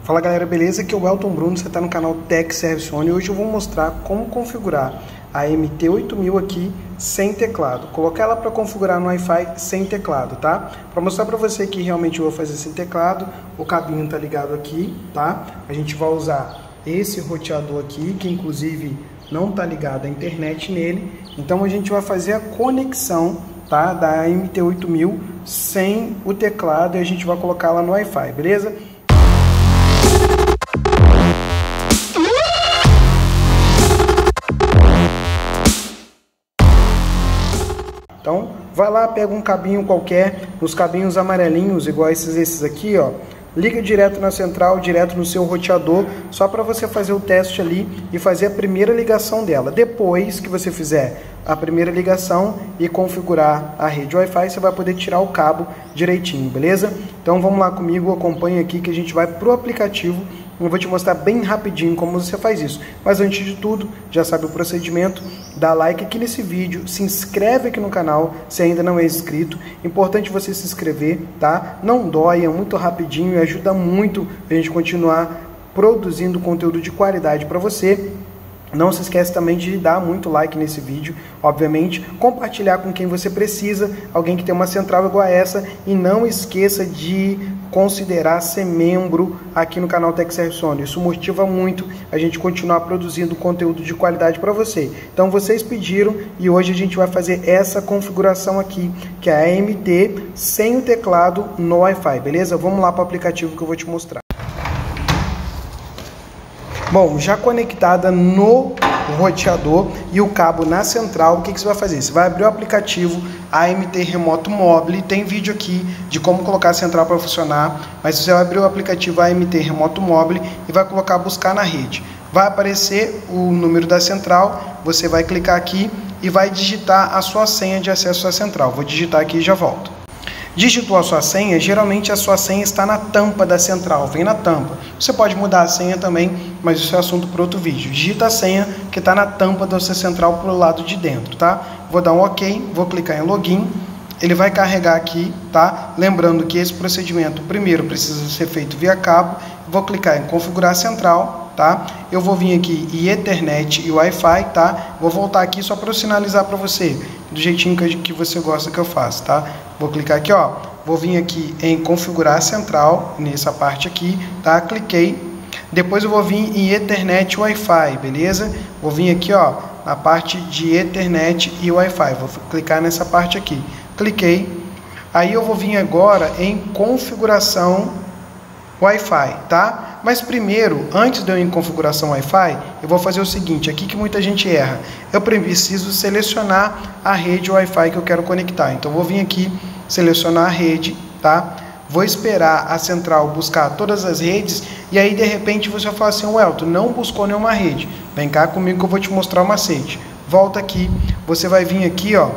Fala galera, beleza? Aqui é o Elton Bruno, você está no canal Tech Service On e hoje eu vou mostrar como configurar a MT8000 aqui sem teclado. Colocar ela para configurar no Wi-Fi sem teclado, tá? Para mostrar para você que realmente eu vou fazer sem teclado, o cabinho tá ligado aqui, tá? A gente vai usar esse roteador aqui, que inclusive não tá ligado a internet nele. Então a gente vai fazer a conexão, tá, da MT8000 sem o teclado e a gente vai colocar ela no Wi-Fi, beleza? Então, vai lá, pega um cabinho qualquer, os cabinhos amarelinhos, igual esses aqui, ó. Liga direto na central, direto no seu roteador, só para você fazer o teste ali e fazer a primeira ligação dela. Depois que você fizer a primeira ligação e configurar a rede Wi-Fi, você vai poder tirar o cabo direitinho, beleza? Então vamos lá comigo, acompanha aqui que a gente vai pro aplicativo. Eu vou te mostrar bem rapidinho como você faz isso. Mas antes de tudo, já sabe o procedimento, dá like aqui nesse vídeo, se inscreve aqui no canal se ainda não é inscrito. Importante você se inscrever, tá? Não dói, é muito rapidinho e ajuda muito a gente continuar produzindo conteúdo de qualidade para você. Não se esquece também de dar muito like nesse vídeo, obviamente, compartilhar com quem você precisa, alguém que tem uma central igual a essa, e não esqueça de considerar ser membro aqui no canal Tech Service On. Isso motiva muito a gente continuar produzindo conteúdo de qualidade para você. Então vocês pediram e hoje a gente vai fazer essa configuração aqui, que é a MT sem o teclado no Wi-Fi, beleza? Vamos lá para o aplicativo que eu vou te mostrar. Bom, já conectada no roteador e o cabo na central, o que você vai fazer? Você vai abrir o aplicativo AMT Remoto Mobile, tem vídeo aqui de como colocar a central para funcionar, mas você vai abrir o aplicativo AMT Remoto Mobile e vai colocar buscar na rede. Vai aparecer o número da central, você vai clicar aqui e vai digitar a sua senha de acesso à central. Vou digitar aqui e já volto. Digitou a sua senha, geralmente a sua senha está na tampa da central, vem na tampa. Você pode mudar a senha também, mas isso é assunto para outro vídeo. Digita a senha que está na tampa da sua central para o lado de dentro, tá? Vou dar um OK, vou clicar em Login, ele vai carregar aqui, tá? Lembrando que esse procedimento primeiro precisa ser feito via cabo, vou clicar em Configurar Central, tá? Eu vou vir aqui em Ethernet e Wi-Fi, tá? Vou voltar aqui só para eu sinalizar para você, do jeitinho que você gosta que eu faça, tá? Vou clicar aqui, ó, vou vir aqui em configurar central, nessa parte aqui, tá? Cliquei. Depois eu vou vir em Ethernet e Wi-Fi, beleza? Vou vir aqui, ó, na parte de Ethernet e Wi-Fi. Vou clicar nessa parte aqui. Cliquei. Aí eu vou vir agora em configuração Wi-Fi, tá? Mas primeiro, antes de eu ir em configuração Wi-Fi, eu vou fazer o seguinte, aqui que muita gente erra. Eu preciso selecionar a rede Wi-Fi que eu quero conectar. Então, eu vou vir aqui, selecionar a rede, tá? Vou esperar a central buscar todas as redes e aí, de repente, você vai falar assim, Elton, não buscou nenhuma rede. Vem cá comigo que eu vou te mostrar o macete. Volta aqui, você vai vir aqui, ó,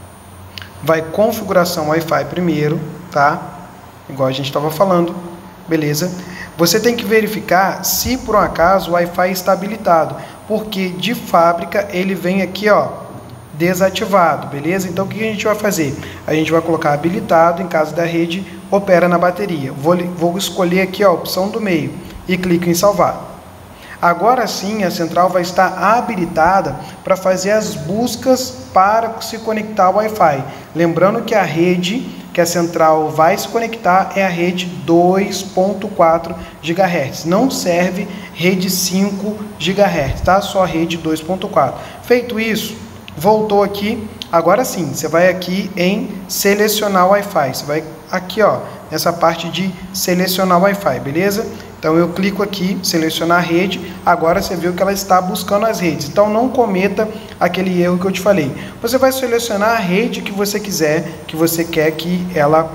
vai configuração Wi-Fi primeiro, tá? Igual a gente estava falando, beleza? Você tem que verificar se por um acaso o Wi-Fi está habilitado, porque de fábrica ele vem aqui, ó, desativado, beleza? Então o que a gente vai fazer? A gente vai colocar habilitado em caso da rede opera na bateria. Vou escolher aqui, ó, a opção do meio e clico em salvar. Agora sim a central vai estar habilitada para fazer as buscas para se conectar ao Wi-Fi. Lembrando que a rede que a central vai se conectar é a rede 2.4 GHz. Não serve rede 5 GHz, tá? Só a rede 2.4. Feito isso, voltou aqui. Agora sim, você vai aqui em selecionar Wi-Fi. Você vai aqui, ó, nessa parte de selecionar Wi-Fi, beleza? Então eu clico aqui, selecionar a rede, agora você viu que ela está buscando as redes. Então não cometa aquele erro que eu te falei. Você vai selecionar a rede que você quiser, que você quer que ela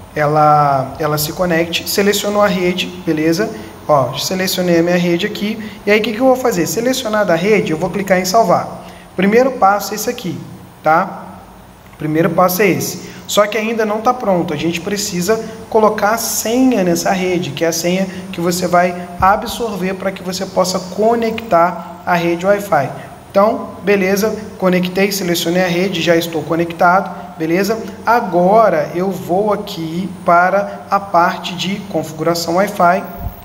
se conecte. Selecionou a rede, beleza? Ó, selecionei a minha rede aqui. E aí o que eu vou fazer? Selecionada a rede, eu vou clicar em salvar. Primeiro passo é esse aqui, tá? Primeiro passo é esse. Só que ainda não está pronto, a gente precisa colocar a senha nessa rede, que é a senha que você vai absorver para que você possa conectar a rede Wi-Fi. Então, beleza, conectei, selecionei a rede, já estou conectado, beleza? Agora eu vou aqui para a parte de configuração Wi-Fi,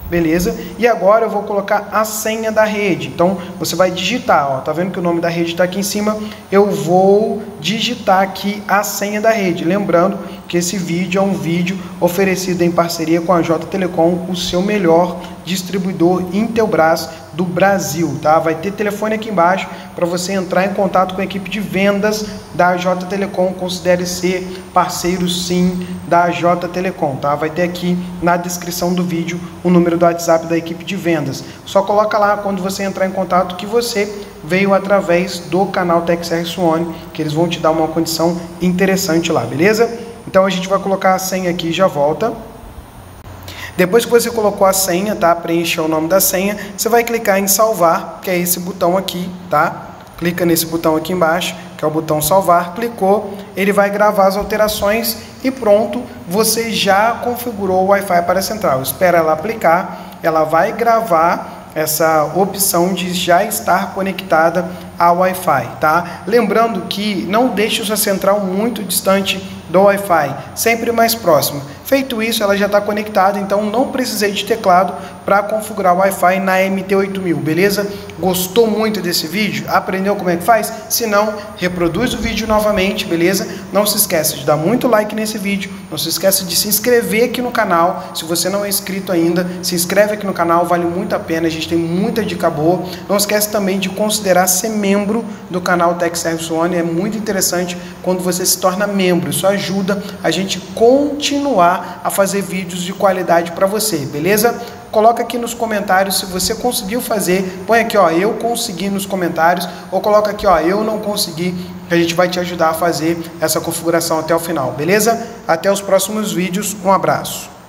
beleza? E agora eu vou colocar a senha da rede. Então você vai digitar, ó, tá vendo que o nome da rede está aqui em cima? Eu vou digitar aqui a senha da rede. Lembrando que esse vídeo é um vídeo oferecido em parceria com a J Telecom, o seu melhor distribuidor Intelbras do Brasil, tá? Vai ter telefone aqui embaixo para você entrar em contato com a equipe de vendas da J Telecom. Considere ser parceiro sim da J Telecom, tá? Vai ter aqui na descrição do vídeo o número do WhatsApp da equipe de vendas. Só coloca lá quando você entrar em contato que você veio através do canal TechService One, que eles vão te dar uma condição interessante lá, beleza? Então a gente vai colocar a senha aqui e já volta. Depois que você colocou a senha, tá? Preencheu o nome da senha, você vai clicar em salvar, que é esse botão aqui, tá? Clica nesse botão aqui embaixo, que é o botão salvar, clicou, ele vai gravar as alterações e pronto, você já configurou o Wi-Fi para a central. Espera ela aplicar, ela vai gravar essa opção de já estar conectada ao Wi-Fi, tá? Lembrando que não deixe sua central muito distante do Wi-Fi, sempre mais próximo. Feito isso, ela já está conectada, então não precisei de teclado para configurar o Wi-Fi na MT8000, beleza? Gostou muito desse vídeo? Aprendeu como é que faz? Se não, reproduz o vídeo novamente, beleza? Não se esqueça de dar muito like nesse vídeo, não se esqueça de se inscrever aqui no canal. Se você não é inscrito ainda, se inscreve aqui no canal, vale muito a pena, a gente tem muita dica boa. Não esquece também de considerar ser membro do canal TechService One, é muito interessante quando você se torna membro, isso ajuda a gente continuar a fazer vídeos de qualidade para você, beleza? Coloca aqui nos comentários se você conseguiu fazer, põe aqui, ó, eu consegui nos comentários, ou coloca aqui, ó, eu não consegui, que a gente vai te ajudar a fazer essa configuração até o final, beleza? Até os próximos vídeos, um abraço.